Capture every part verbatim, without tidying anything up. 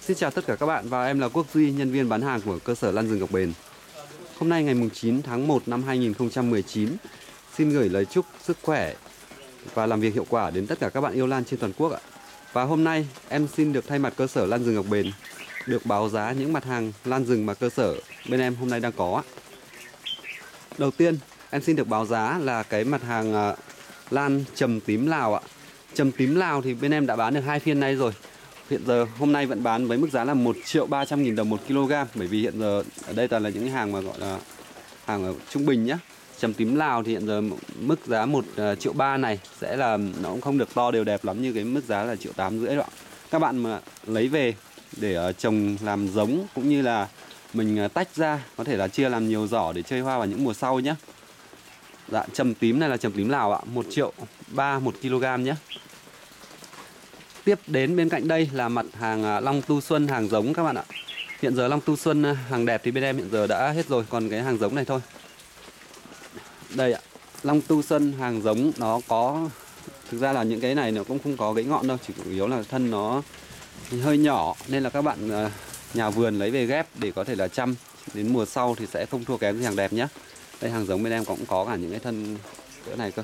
Xin chào tất cả các bạn và em là Quốc Duy, nhân viên bán hàng của cơ sở Lan Rừng Ngọc Bền. Hôm nay ngày chín tháng một năm hai nghìn không trăm mười chín, xin gửi lời chúc sức khỏe và làm việc hiệu quả đến tất cả các bạn yêu lan trên toàn quốc ạ. Và hôm nay em xin được thay mặt cơ sở Lan Rừng Ngọc Bền được báo giá những mặt hàng lan rừng mà cơ sở bên em hôm nay đang có ạ. Đầu tiên em xin được báo giá là cái mặt hàng lan trầm tím Lào ạ. Trầm tím Lào thì bên em đã bán được hai phiên nay rồi. Hiện giờ hôm nay vẫn bán với mức giá là một triệu ba trăm nghìn đồng một kg. Bởi vì hiện giờ ở đây toàn là những hàng mà gọi là hàng ở trung bình nhá. Trầm tím Lào thì hiện giờ mức giá một triệu ba này sẽ là nó cũng không được to đều đẹp lắm như cái mức giá là triệu tám rưỡi đó. Các bạn mà lấy về để trồng làm giống cũng như là mình tách ra, có thể là chia làm nhiều giỏ để chơi hoa vào những mùa sau nhé. Dạ, trầm tím này là trầm tím Lào ạ, một triệu ba một kg nhé. Tiếp đến bên cạnh đây là mặt hàng Long Tu Xuân hàng giống các bạn ạ. Hiện giờ Long Tu Xuân hàng đẹp thì bên em hiện giờ đã hết rồi, còn cái hàng giống này thôi. Đây ạ, Long Tu Xuân hàng giống nó có, thực ra là những cái này nó cũng không có gãy ngọn đâu, chỉ chủ yếu là thân nó hơi nhỏ nên là các bạn nhà vườn lấy về ghép để có thể là chăm đến mùa sau thì sẽ không thua kém gì hàng đẹp nhé. Đây hàng giống bên em cũng có cả những cái thân cỡ này cơ.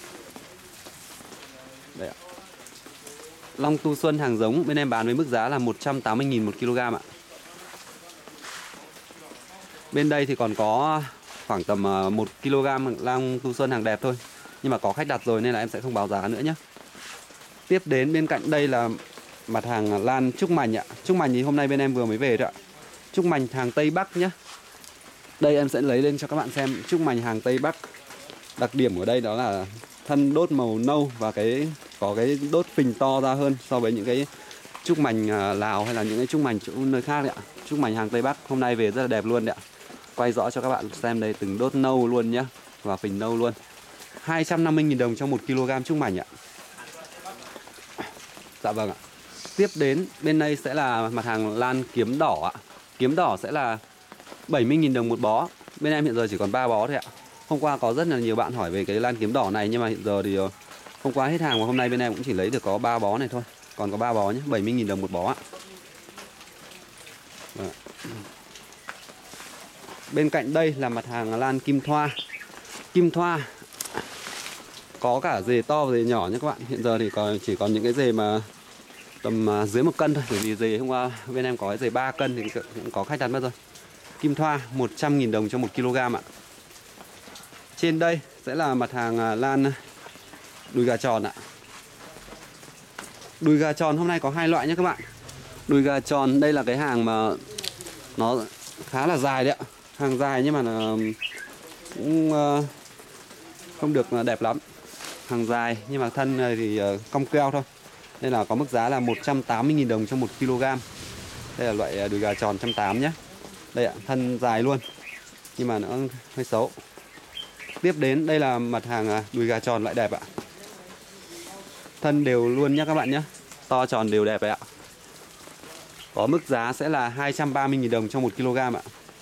Đây ạ. Long Tu Xuân hàng giống bên em bán với mức giá là một trăm tám mươi nghìn một kg ạ. Bên đây thì còn có khoảng tầm một kg Long Tu Xuân hàng đẹp thôi, nhưng mà có khách đặt rồi nên là em sẽ không báo giá nữa nhé. Tiếp đến bên cạnh đây là mặt hàng lan trúc mành ạ. Trúc mành thì hôm nay bên em vừa mới về thôi ạ. Trúc mành hàng Tây Bắc nhé. Đây em sẽ lấy lên cho các bạn xem trúc mành hàng Tây Bắc. Đặc điểm của đây đó là thân đốt màu nâu và cái có cái đốt phình to ra hơn so với những cái trúc mành Lào hay là những cái trúc mành chỗ nơi khác đấy ạ. Trúc mành hàng Tây Bắc hôm nay về rất là đẹp luôn đấy ạ. Quay rõ cho các bạn xem đây, từng đốt nâu luôn nhá, và phình nâu luôn. hai trăm năm mươi nghìn đồng cho một kg trúc mành ạ. Dạ vâng ạ. Tiếp đến bên đây sẽ là mặt hàng lan kiếm đỏ ạ. Kiếm đỏ sẽ là bảy mươi nghìn đồng một bó. Bên em hiện giờ chỉ còn ba bó thôi ạ. Hôm qua có rất là nhiều bạn hỏi về cái lan kiếm đỏ này, nhưng mà hiện giờ thì hôm qua hết hàng và hôm nay bên em cũng chỉ lấy được có ba bó này thôi. Còn có ba bó nhé, bảy mươi nghìn đồng một bó ạ. Đấy. Bên cạnh đây là mặt hàng lan kim thoa. Kim thoa có cả dề to và dề nhỏ nhé các bạn. Hiện giờ thì còn chỉ còn những cái dề mà tầm dưới một cân thôi, bởi vì dề hôm qua bên em có cái dề ba cân thì cũng có khách đặt mất rồi. Kim thoa một trăm nghìn đồng cho một kg ạ. Trên đây sẽ là mặt hàng lan đùi gà tròn ạ. Đùi gà tròn hôm nay có hai loại nhé các bạn. Đùi gà tròn đây là cái hàng mà nó khá là dài đấy ạ. Hàng dài nhưng mà nó cũng không được đẹp lắm. Hàng dài nhưng mà thân này thì cong keo thôi. Nên là có mức giá là một trăm tám mươi nghìn đồng cho một kg. Đây là loại đùi gà tròn một trăm tám mươi nhé. Đây ạ, thân dài luôn nhưng mà nó hơi xấu. Tiếp đến đây là mặt hàng đùi gà tròn loại đẹp ạ. Thân đều luôn nhé các bạn nhé. To tròn đều đẹp đấy ạ. Có mức giá sẽ là hai trăm ba mươi nghìn đồng cho một kg ạ.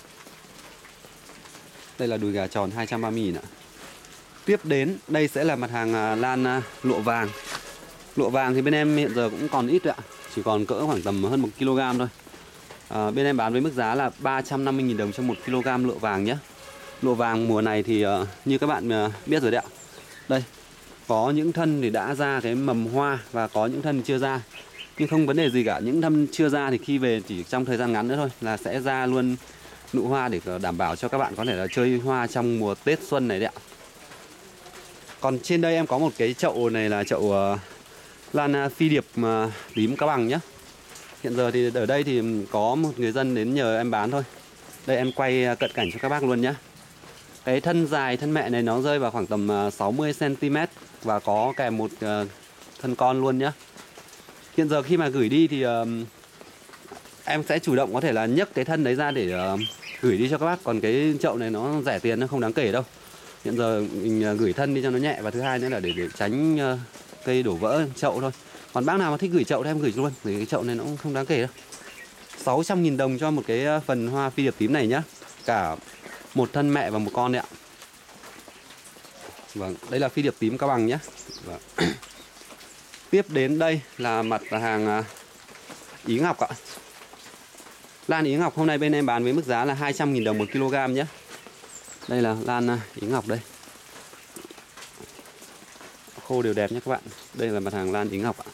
Đây là đùi gà tròn hai trăm ba mươi nghìn ạ. Tiếp đến đây sẽ là mặt hàng lan lụa vàng. Lụa vàng thì bên em hiện giờ cũng còn ít ạ. Chỉ còn cỡ khoảng tầm hơn một kg thôi. À, bên em bán với mức giá là ba trăm năm mươi nghìn đồng cho một kg lụa vàng nhé. Lụa vàng mùa này thì uh, như các bạn uh, biết rồi đấy ạ. Đây, có những thân thì đã ra cái mầm hoa và có những thân chưa ra. Nhưng không vấn đề gì cả, những thân chưa ra thì khi về chỉ trong thời gian ngắn nữa thôi là sẽ ra luôn nụ hoa để đảm bảo cho các bạn có thể là chơi hoa trong mùa Tết Xuân này đấy ạ. Còn trên đây em có một cái chậu này là chậu uh, lan phi điệp uh, tím Cao Bằng nhé. Hiện giờ thì ở đây thì có một người dân đến nhờ em bán thôi. Đây em quay cận cảnh cho các bác luôn nhé. Cái thân dài, thân mẹ này nó rơi vào khoảng tầm sáu mươi xăng ti mét và có kèm một thân con luôn nhé. Hiện giờ khi mà gửi đi thì uh, em sẽ chủ động có thể là nhấc cái thân đấy ra để uh, gửi đi cho các bác. Còn cái chậu này nó rẻ tiền, nó không đáng kể đâu. Hiện giờ mình uh, gửi thân đi cho nó nhẹ, và thứ hai nữa là để, để tránh uh, cây đổ vỡ chậu thôi. Còn bác nào mà thích gửi chậu thì em gửi luôn, vì cái chậu này nó cũng không đáng kể đâu. sáu trăm nghìn đồng cho một cái phần hoa phi điệp tím này nhá. Cả một thân mẹ và một con đấy ạ. Vâng, đây là phi điệp tím Cao Bằng nhé. Vâng. Tiếp đến đây là mặt hàng Ý Ngọc ạ. Lan Ý Ngọc hôm nay bên em bán với mức giá là hai trăm nghìn đồng một kg nhé. Đây là lan Ý Ngọc đây. Khô đều đẹp nhé các bạn. Đây là mặt hàng lan Ý Ngọc ạ.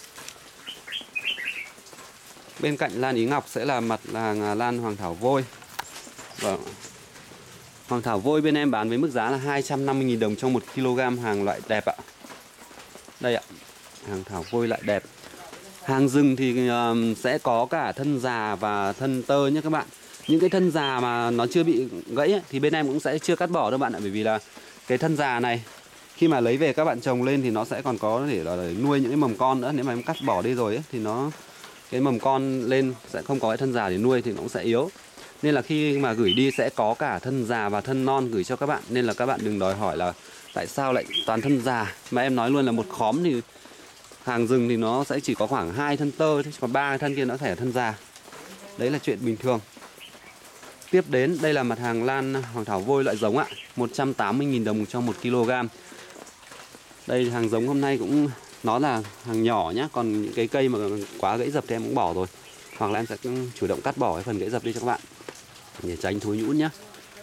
Bên cạnh lan Ý Ngọc sẽ là mặt hàng lan Hoàng Thảo Vôi. Vâng. Hoàng Thảo Vôi bên em bán với mức giá là hai trăm năm mươi nghìn đồng trong một kg, hàng loại đẹp ạ. Đây ạ, hàng Thảo Vôi loại đẹp. Hàng rừng thì uh, sẽ có cả thân già và thân tơ nhé các bạn. Những cái thân già mà nó chưa bị gãy ấy, thì bên em cũng sẽ chưa cắt bỏ đâu bạn ạ. Bởi vì là cái thân già này khi mà lấy về các bạn trồng lên thì nó sẽ còn có để là để nuôi những cái mầm con nữa. Nếu mà em cắt bỏ đi rồi ấy, thì nó cái mầm con lên sẽ không có cái thân già để nuôi thì nó cũng sẽ yếu. Nên là khi mà gửi đi sẽ có cả thân già và thân non gửi cho các bạn. Nên là các bạn đừng đòi hỏi là tại sao lại toàn thân già. Mà em nói luôn là một khóm thì hàng rừng thì nó sẽ chỉ có khoảng hai thân tơ, còn ba thân kia nó phải là thân già. Đấy là chuyện bình thường. Tiếp đến đây là mặt hàng lan Hoàng Thảo Vôi loại giống ạ, một trăm tám mươi nghìn đồng trong một kg. Đây hàng giống hôm nay cũng nó là hàng nhỏ nhá, còn những cái cây mà quá gãy dập thì em cũng bỏ rồi. Hoặc là em sẽ chủ động cắt bỏ cái phần gãy dập đi cho các bạn để tránh thối nhũn nhé.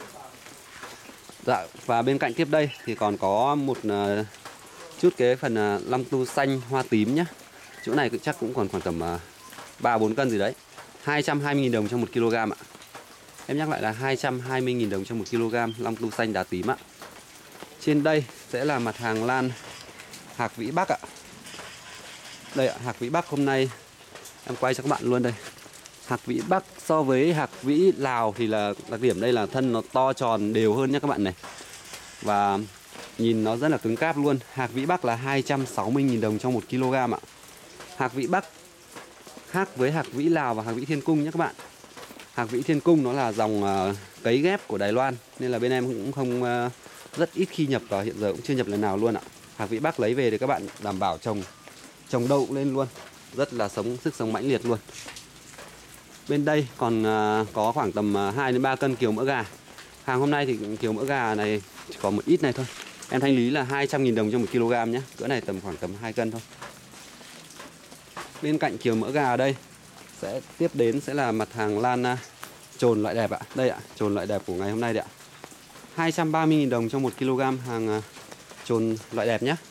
Dạ, và bên cạnh tiếp đây thì còn có một uh, chút cái phần uh, long tu xanh hoa tím nhé. Chỗ này chắc cũng còn khoảng tầm uh, ba bốn cân gì đấy. hai trăm hai mươi nghìn đồng trong một kg ạ. Em nhắc lại là hai trăm hai mươi nghìn đồng trong một kg long tu xanh đá tím ạ. Trên đây sẽ là mặt hàng lan Hạc Vĩ Bắc ạ. Đây ạ, Hạc Vĩ Bắc hôm nay em quay cho các bạn luôn đây. Hạc Vĩ Bắc so với Hạc Vĩ Lào thì là đặc điểm đây là thân nó to tròn đều hơn nhé các bạn này. Và nhìn nó rất là cứng cáp luôn. Hạc Vĩ Bắc là hai trăm sáu mươi nghìn đồng trong một kg ạ. Hạc Vĩ Bắc khác với Hạc Vĩ Lào và Hạc Vĩ Thiên Cung nhé các bạn. Hạc Vĩ Thiên Cung nó là dòng uh, cấy ghép của Đài Loan, nên là bên em cũng không uh, rất ít khi nhập, và hiện giờ cũng chưa nhập lần nào luôn ạ. Hạc Vĩ Bắc lấy về thì các bạn đảm bảo trồng trồng đâu cũng lên luôn, rất là sống sức sống mãnh liệt luôn. Bên đây còn uh, có khoảng tầm uh, hai đến ba cân kiều mỡ gà. Hàng hôm nay thì kiều mỡ gà này chỉ có một ít này thôi. Em thanh lý là hai trăm nghìn đồng trong một kg nhé. Cỡ này tầm khoảng tầm hai cân thôi. Bên cạnh kiều mỡ gà ở đây sẽ tiếp đến sẽ là mặt hàng lan uh, trồn loại đẹp ạ. Đây ạ, trồn loại đẹp của ngày hôm nay đấy ạ. hai trăm ba mươi nghìn đồng trong một kg hàng uh, trồn loại đẹp nhé.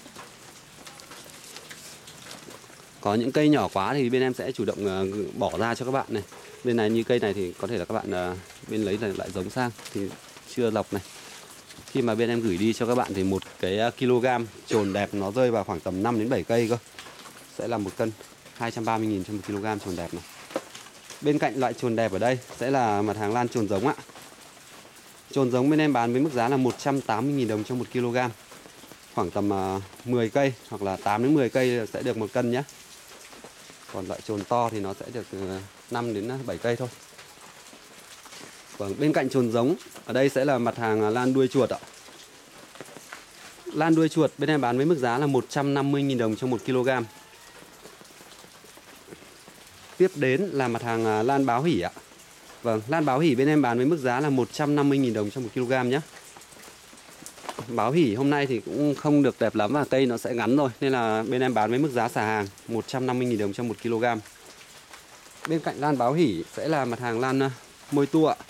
Có những cây nhỏ quá thì bên em sẽ chủ động uh, bỏ ra cho các bạn này. Bên này như cây này thì có thể là các bạn uh, bên lấy lại giống sang thì chưa lọc này. Khi mà bên em gửi đi cho các bạn thì một cái uh, kg trồn đẹp nó rơi vào khoảng tầm năm đến bảy cây cơ. Sẽ là một cân hai trăm ba mươi nghìn trong một kg trồn đẹp này. Bên cạnh loại trồn đẹp ở đây sẽ là mặt hàng lan trồn giống ạ. Trồn giống bên em bán với mức giá là một trăm tám mươi nghìn đồng trong một kg. Khoảng tầm uh, mười cây hoặc là tám đến mười cây sẽ được một cân nhé. Còn loại trồn to thì nó sẽ được uh, năm đến bảy cây thôi. Vâng, bên cạnh trồn giống ở đây sẽ là mặt hàng lan đuôi chuột ạ. Lan đuôi chuột bên em bán với mức giá là một trăm năm mươi nghìn đồng trong một kg. Tiếp đến là mặt hàng lan báo hỉ ạ. Vâng, lan báo hỉ bên em bán với mức giá là một trăm năm mươi nghìn đồng trong một kg nhé. Báo hỉ hôm nay thì cũng không được đẹp lắm và cây nó sẽ ngắn rồi, nên là bên em bán với mức giá xả hàng một trăm năm mươi nghìn đồng trong một kg. Bên cạnh lan báo hỉ sẽ là mặt hàng lan uh, môi tua ạ.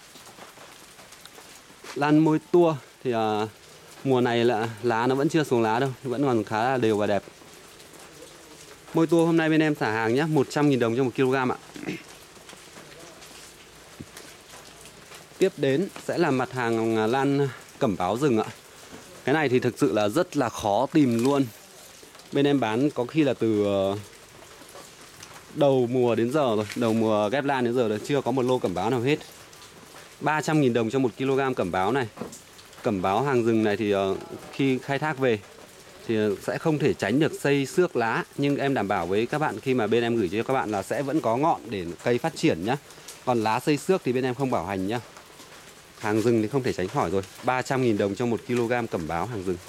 Lan môi tua thì uh, mùa này là lá nó vẫn chưa xuống lá đâu, vẫn còn khá là đều và đẹp. Môi tua hôm nay bên em xả hàng nhé, một trăm nghìn đồng trong một kg ạ. Tiếp đến sẽ là mặt hàng lan cẩm báo rừng ạ. Cái này thì thực sự là rất là khó tìm luôn. Bên em bán có khi là từ đầu mùa đến giờ rồi, đầu mùa ghép lan đến giờ là chưa có một lô cẩm báo nào hết. ba trăm nghìn đồng trong một kg cẩm báo này. Cẩm báo hàng rừng này thì khi khai thác về thì sẽ không thể tránh được xây xước lá, nhưng em đảm bảo với các bạn khi mà bên em gửi cho các bạn là sẽ vẫn có ngọn để cây phát triển nhá. Còn lá xây xước thì bên em không bảo hành nhá. Hàng rừng thì không thể tránh khỏi rồi. ba trăm nghìn đồng trong một kg cẩm báo hàng rừng.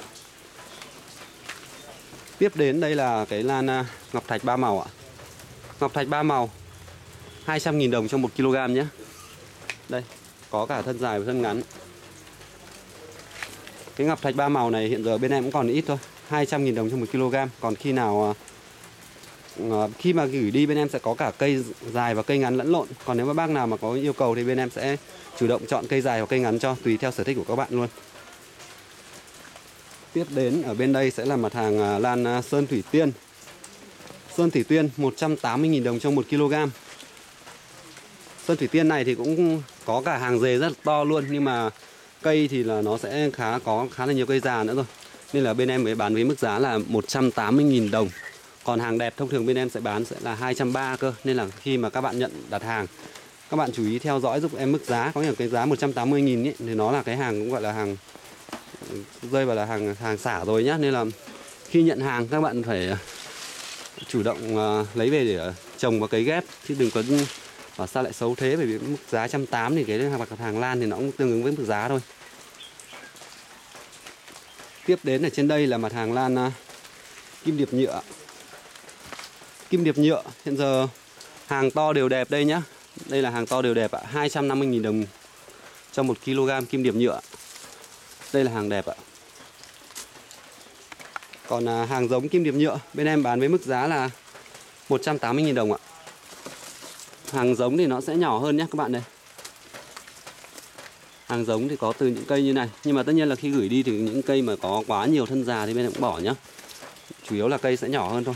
Tiếp đến đây là cái lan ngọc thạch ba màu ạ. Ngọc thạch ba màu hai trăm nghìn đồng trong một kg nhé. Đây, có cả thân dài và thân ngắn. Cái ngọc thạch ba màu này hiện giờ bên em cũng còn ít thôi, hai trăm nghìn đồng trong một kg. Còn khi nào uh, khi mà gửi đi bên em sẽ có cả cây dài và cây ngắn lẫn lộn. Còn nếu mà bác nào mà có yêu cầu thì bên em sẽ chủ động chọn cây dài hoặc cây ngắn cho, tùy theo sở thích của các bạn luôn. Tiếp đến ở bên đây sẽ là mặt hàng uh, lan uh, Sơn Thủy Tiên. Sơn Thủy Tiên một trăm tám mươi nghìn đồng trong một ki lô gam. Sơn Thủy Tiên này thì cũng có cả hàng dề rất là to luôn, nhưng mà cây thì là nó sẽ khá có khá là nhiều cây già nữa rồi, nên là bên em mới bán với mức giá là một trăm tám mươi nghìn đồng. Còn hàng đẹp thông thường bên em sẽ bán sẽ là hai trăm ba mươi cơ. Nên là khi mà các bạn nhận đặt hàng, các bạn chú ý theo dõi giúp em mức giá. Có nghĩa là cái giá một trăm tám mươi nghìn ấy, thì nó là cái hàng cũng gọi là hàng rơi vào là hàng hàng xả rồi nhá. Nên là khi nhận hàng các bạn phải chủ động uh, lấy về để trồng vào cấy ghép, chứ đừng có bảo sao lại xấu thế. Bởi vì mức giá một trăm tám mươi thì cái hàng, hàng lan thì nó cũng tương ứng với mức giá thôi. Tiếp đến ở trên đây là mặt hàng lan uh, Kim Điệp nhựa. Kim Điệp nhựa hiện giờ hàng to đều đẹp đây nhá. Đây là hàng to đều đẹp ạ, hai trăm năm mươi nghìn đồng trong một ki lô gam Kim Điệp nhựa. Đây là hàng đẹp ạ. Còn à, hàng giống Kim Điệp nhựa bên em bán với mức giá là một trăm tám mươi nghìn đồng ạ. Hàng giống thì nó sẽ nhỏ hơn nhé các bạn đây. Hàng giống thì có từ những cây như này, nhưng mà tất nhiên là khi gửi đi thì những cây mà có quá nhiều thân già thì bên em cũng bỏ nhé. Chủ yếu là cây sẽ nhỏ hơn thôi.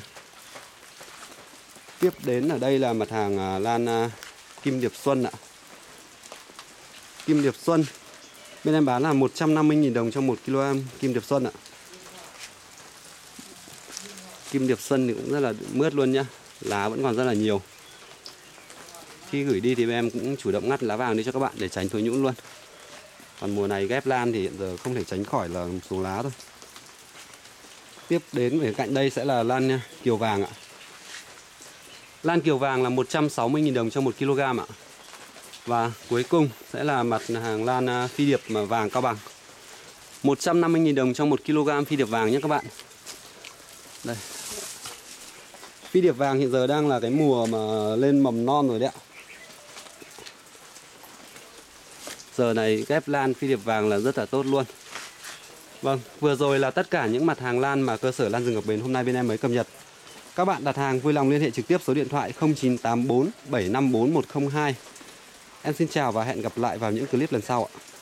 Tiếp đến ở đây là mặt hàng à, lan à, Kim Điệp Xuân ạ. Kim Điệp Xuân bên em bán là một trăm năm mươi nghìn đồng trong một ki lô gam Kim Điệp Xuân ạ. Kim Điệp Xuân thì cũng rất là mướt luôn nhá. Lá vẫn còn rất là nhiều. Khi gửi đi thì em cũng chủ động ngắt lá vàng đi cho các bạn để tránh thối nhũn luôn. Còn mùa này ghép lan thì hiện giờ không thể tránh khỏi là xuống lá thôi. Tiếp đến về cạnh đây sẽ là lan Kiều Vàng ạ. Lan Kiều Vàng là một trăm sáu mươi nghìn đồng trong một ki lô gam ạ. Và cuối cùng sẽ là mặt hàng lan Phi Điệp mà vàng Cao Bằng. một trăm năm mươi nghìn đồng trong một ki lô gam Phi Điệp vàng nhé các bạn. Đây. Phi Điệp vàng hiện giờ đang là cái mùa mà lên mầm non rồi đấy ạ. Giờ này ghép lan Phi Điệp vàng là rất là tốt luôn. Vâng, vừa rồi là tất cả những mặt hàng lan mà cơ sở Lan Rừng Ngọc Bền hôm nay bên em mới cập nhật. Các bạn đặt hàng vui lòng liên hệ trực tiếp số điện thoại không chín tám bốn bảy năm bốn một không hai. Em xin chào và hẹn gặp lại vào những clip lần sau ạ.